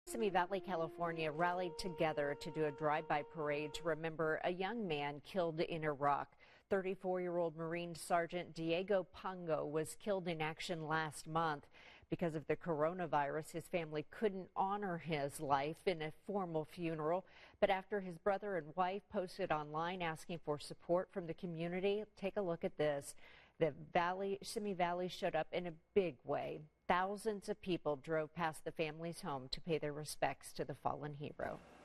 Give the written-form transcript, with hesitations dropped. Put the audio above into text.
Simi Valley, California rallied together to do a drive-by parade to remember a young man killed in Iraq. 34-year-old Marine Sergeant Diego Pongo was killed in action last month. Because of the coronavirus, his family couldn't honor his life in a formal funeral. But after his brother and wife posted online asking for support from the community, take a look at this. Simi Valley showed up in a big way. Thousands of people drove past the family's home to pay their respects to the fallen hero.